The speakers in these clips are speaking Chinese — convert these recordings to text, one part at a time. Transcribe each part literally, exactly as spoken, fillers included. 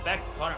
back corner。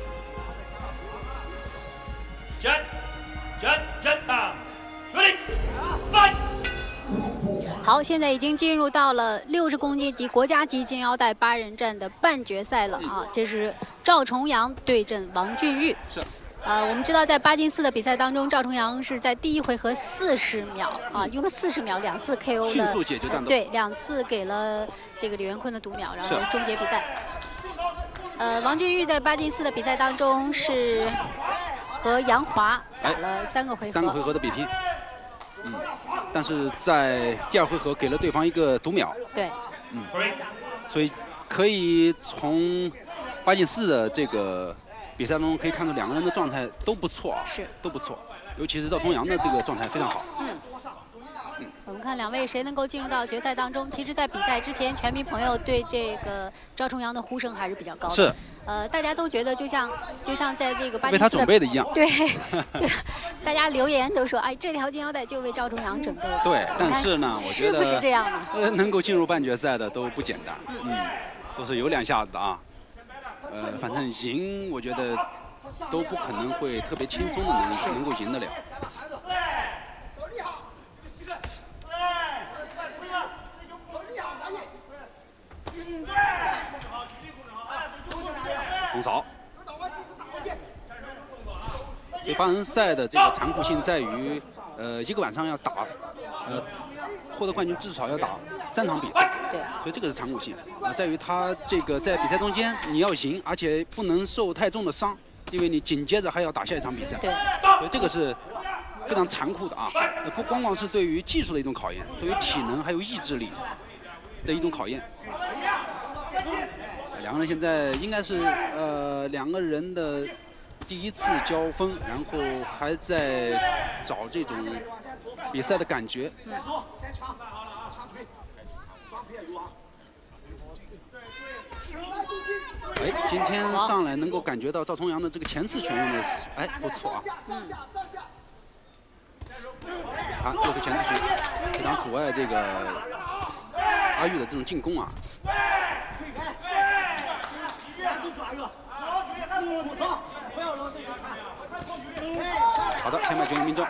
站站站啊！ready fight。 好，现在已经进入到了六十公斤级国家级金腰带八人战的半决赛了啊！这是赵重阳对阵王俊玉。 是。 呃，我们知道在八进四的比赛当中，赵重阳是在第一回合四十秒啊，用了四十秒两次 K O 的， 迅速解决战斗。 对，两次给了这个李元坤的读秒，然后终结比赛。呃，王俊玉在八进四的比赛当中是和杨华打了三个回合， 三个回合的比拼。嗯，但是在第二回合给了对方一个读秒。 对。 嗯，所以可以从八进四的这个 比赛中可以看出两个人的状态都不错啊， 是都不错，尤其是赵重阳的这个状态非常好。 嗯，嗯我们看两位谁能够进入到决赛当中。其实，在比赛之前，全民朋友对这个赵重阳的呼声还是比较高的。 是。 呃，大家都觉得就像就像在这个八进四为他准备的一样。 对，就大家留言都说，哎，这条金腰带就为赵重阳准备的。 对，但是呢，我觉得是不是这样的？ 呃，能够进入半决赛的都不简单，嗯，嗯都是有两下子的啊。 呃，反正赢，我觉得都不可能会特别轻松的能能够赢得了。中扫。所以八人赛的这个残酷性在于，呃，一个晚上要打，呃，获得冠军至少要打三场比赛。 对， 所以这个是残酷性啊，在于他这个在比赛中间你要赢，而且不能受太重的伤，因为你紧接着还要打下一场比赛。 对， 所以这个是非常残酷的啊，不光光是对于技术的一种考验，对于体能还有意志力的一种考验。两个人现在应该是呃两个人的第一次交锋，然后还在找这种比赛的感觉。嗯 哎，今天上来能够感觉到赵重阳的这个前四拳用的，哎，不错啊。嗯。啊，又是前四拳，非常阻碍这个阿玉的这种进攻啊。好的，前排拳命中。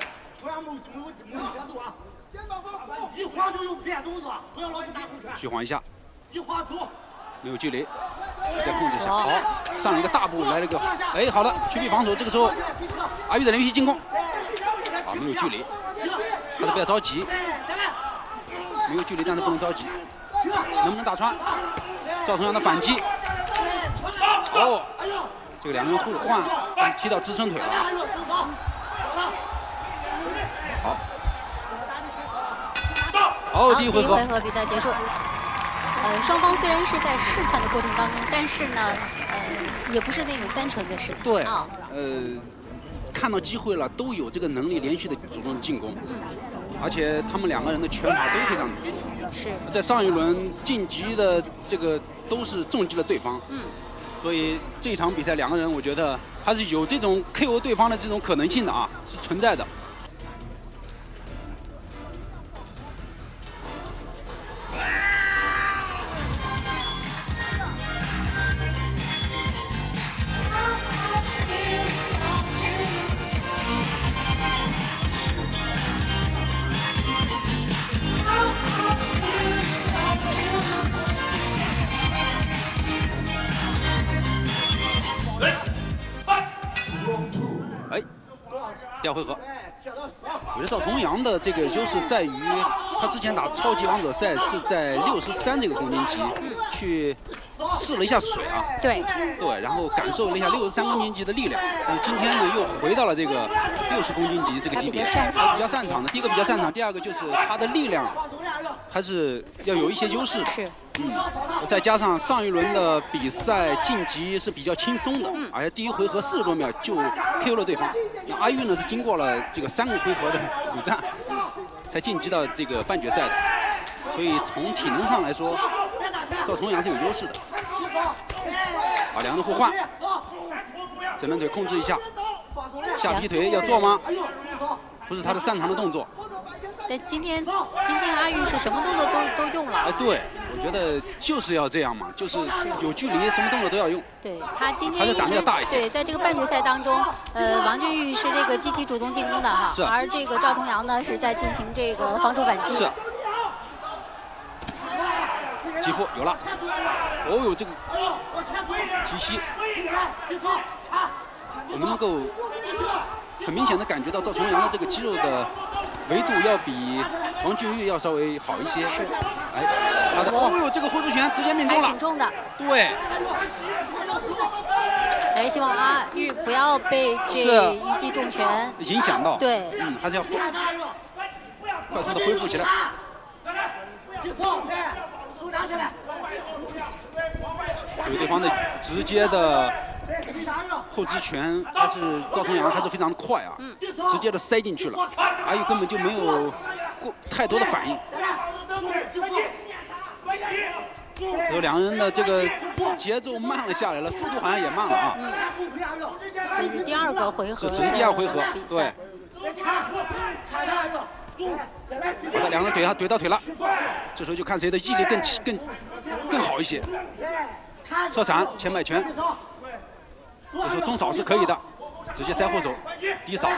一晃就有变动作，不要老是打回拳。虚晃一下。一晃住。 没有距离，再控制一下。好，上了一个大步，来了一个，哎，好了，屈臂防守。这个时候，阿玉的连续进攻，啊，没有距离，还是不要着急，没有距离，但是不能着急，能不能打穿？赵重阳的反击，哦，这个两人互换，但是踢到支撑腿了。好，好，第一回合， 第一回合比赛结束。 呃，双方虽然是在试探的过程当中，但是呢，呃，也不是那种单纯的试探。 对， 啊， 呃，看到机会了，都有这个能力连续的主动进攻。嗯。而且他们两个人的拳法都非常厉害。 是。 在上一轮晋级的这个都是重击了对方。嗯。所以这场比赛两个人，我觉得还是有这种 K O 对方的这种可能性的啊，是存在的。 第二回合，我觉得赵重阳的这个优势在于，他之前打超级王者赛是在六十三这个公斤级去试了一下水啊， 对， 对，然后感受了一下六十三公斤级的力量，但是今天呢又回到了这个六十公斤级这个级别，比较擅长的。第一个比较擅长，第二个就是他的力量还是要有一些优势的。 是。 嗯，再加上上一轮的比赛晋级是比较轻松的，嗯、而且第一回合四十多秒就 K O 了对方。那阿玉呢是经过了这个三个回合的苦战，才晋级到这个半决赛的。所以从体能上来说，赵重阳是有优势的。啊，两个人互换，整门腿控制一下，下劈腿要做吗？不是他的擅长的动作。 但今天今天阿玉是什么动作都都用了。 哎，对，我觉得就是要这样嘛，就是有距离，什么动作都要用。 对他今天他的胆子要大一些。 对，在这个半决赛当中，呃，王俊玉是这个积极主动进攻的哈，而这个赵重阳呢是在进行这个防守反击。 是。击负有了，哦呦，这个提膝，我们能够很明显的感觉到赵重阳的这个肌肉的维度要比王俊玉要稍微好一些。 是。 哎，好的，哦呦，这个后出拳直接命中了， 挺重的。 对。 哎，希望阿玉不要被这一记重拳影响到。 对， 嗯，还是要快速的恢复起来。所以对方的直接的后击拳，还是赵重阳还是非常的快啊，嗯、直接的塞进去了，阿玉根本就没有过太多的反应。所以两人的这个节奏慢了下来了，速度好像也慢了啊。 嗯，这是第二个回合。 这是第二回合，对。好的，两个人怼他怼到腿了，这时候就看谁的毅力更更更好一些。侧闪前摆拳，这时候中扫是可以的，直接塞后手，低扫。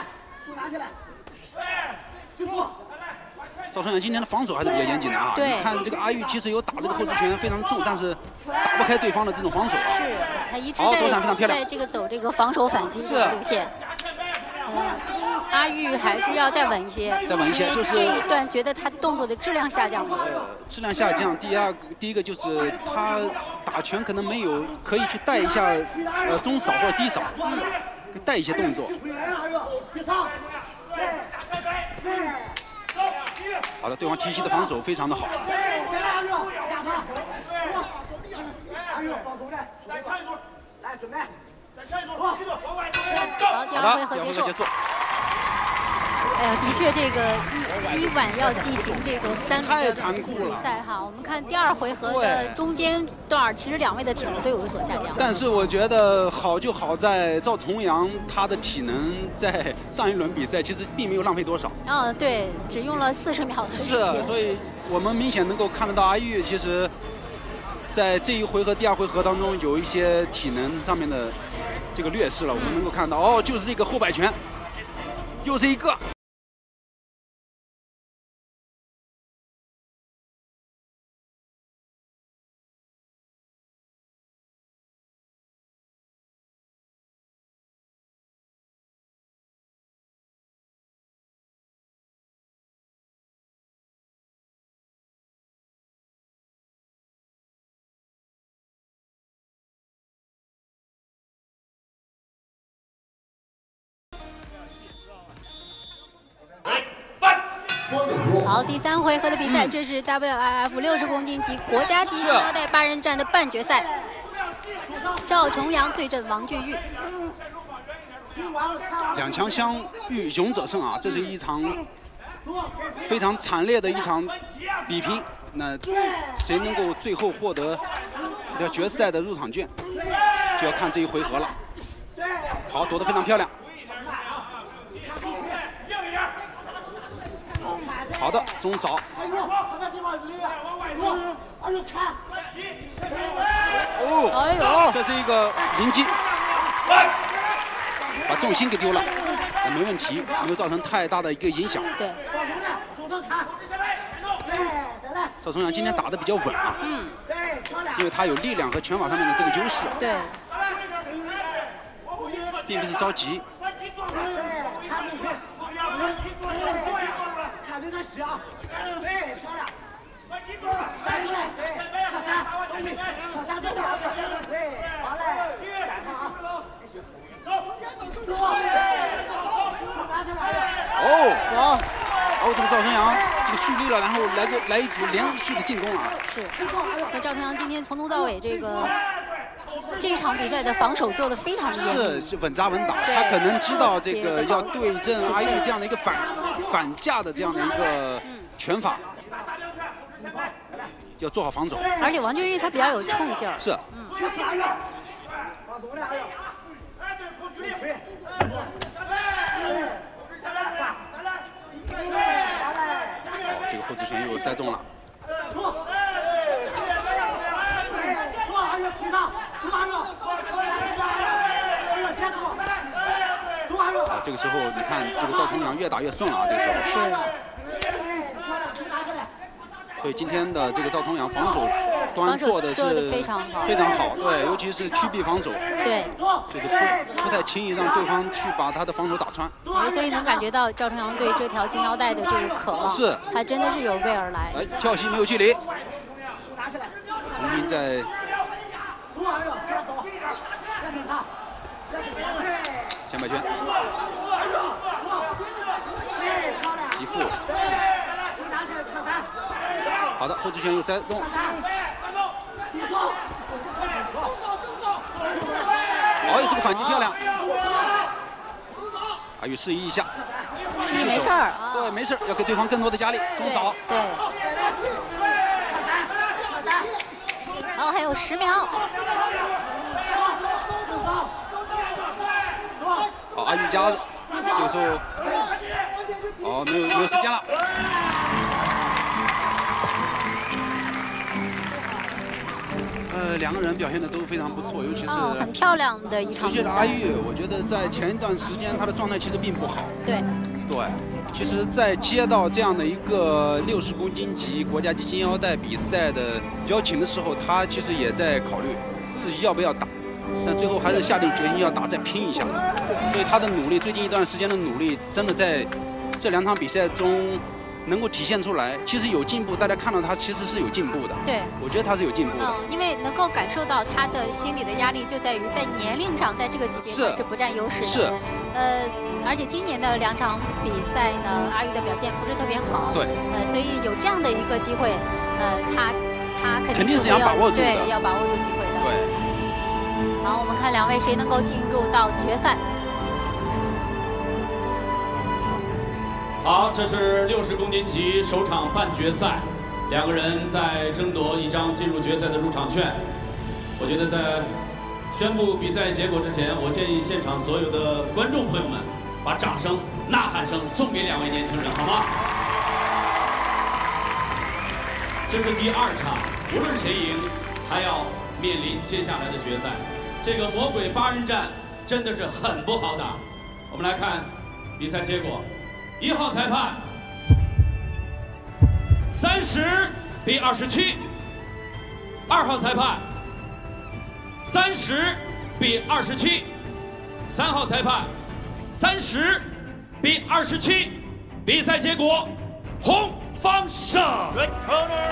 赵重阳今天的防守还是比较严谨的啊！你看这个阿玉其实有打这个后出拳非常重，但是打不开对方的这种防守。 是，他一直在在这个走这个防守反击的路线。嗯，阿玉还是要再稳一些， 再稳一些，就是这一段觉得他动作的质量下降了一些。 质量下降，第二第一个就是他打拳可能没有可以去带一下呃中扫或者低扫，嗯，带一些动作。好的，对方提膝的防守非常的好。 好，第二回合结束。哎呀，的确，这个一晚要进行这个三太残酷了比赛哈。我们看第二回合的中间段，其实两位的体能都有所下降。 但是我觉得好就好在赵重阳他的体能在上一轮比赛其实并没有浪费多少。 嗯，对，只用了四十秒的时间。 是，所以我们明显能够看得到阿玉其实，在这一回合、第二回合当中有一些体能上面的这个劣势了。我们能够看到，哦，就是这个后摆拳，又是一个。 好，第三回合的比赛，嗯、这是 W I F 六十公斤级国家级金腰带八人战的半决赛，赵重阳对阵王俊玉。 两强相遇，勇者胜啊！这是一场非常惨烈的一场比拼。那谁能够最后获得这条决赛的入场券，就要看这一回合了。好，躲得非常漂亮。好的，中扫。哦， 哎呦， 这是一个迎击，把重心给丢了，但没问题，没有造成太大的一个影响。 对。 赵重阳今天打得比较稳啊， 嗯， 因为他有力量和拳法上面的这个优势。 对。 并不是着急。 看他洗啊！对，漂亮。闪出来，对，靠闪，靠闪就对，好嘞，闪他啊！走，走，拿出来。 哦， 哦， 哦，这个赵重阳这个蓄力了，然后来个来一组连续的进攻啊！ 是，那赵重阳今天从头到尾这个。这场比赛的防守做得非常严密， 是稳扎稳打。他可能知道这个要对阵阿玉这样的一个反反架的这样的一个拳法，要做好防守。 而且王俊玉他比较有冲劲儿。 是。 嗯。 这个后直拳又塞中了。啊，这个时候你看这个赵重阳越打越顺了啊，这个时候是。 所以今天的这个赵重阳防守端做的是非常好， 非常好，对，尤其是曲臂防守， 对， 就是不不太轻易让对方去把他的防守打穿。 所以能感觉到赵重阳对这条金腰带的这个渴望， 是， 他真的是有备而来。 来，跳膝没有距离，重新在。前摆拳，一副，好的，后直拳又塞中，哎，这个反击漂亮，阿玉示意一下， 示意没事儿啊， 对，没事，要给对方更多的压力，中扫， 对，然后还有十秒。 好，阿玉夹着，这个时候，哦，没有没有时间了。呃，两个人表现的都非常不错，尤其是、 哦、很漂亮的一场比赛。 尤其是阿玉，我觉得在前一段时间他的状态其实并不好。 对。 对，其实，在接到这样的一个六十公斤级国家级金腰带比赛的邀请的时候，他其实也在考虑自己要不要打。但最后还是下定决心要打，再拼一下。所以他的努力，最近一段时间的努力，真的在这两场比赛中能够体现出来。其实有进步，大家看到他其实是有进步的。 对， 我觉得他是有进步的。 嗯，因为能够感受到他的心理的压力，就在于在年龄上，在这个级别他是不占优势的。 是。 呃，而且今年的两场比赛呢，阿玉的表现不是特别好。 对。 呃，所以有这样的一个机会，呃，他他肯定是想把握住的， 对，要把握住机会的。 对。 好，我们看两位谁能够进入到决赛。 好，这是六十公斤级首场半决赛，两个人在争夺一张进入决赛的入场券。我觉得在宣布比赛结果之前，我建议现场所有的观众朋友们把掌声、呐喊声送给两位年轻人，好吗？这是第二场，无论谁赢，还要面临接下来的决赛。这个魔鬼八人战真的是很不好打。我们来看比赛结果，一号裁判三十比二十七，二号裁判三十比二十七，三号裁判三十比二十七。比赛结果，红方胜。 Red corner.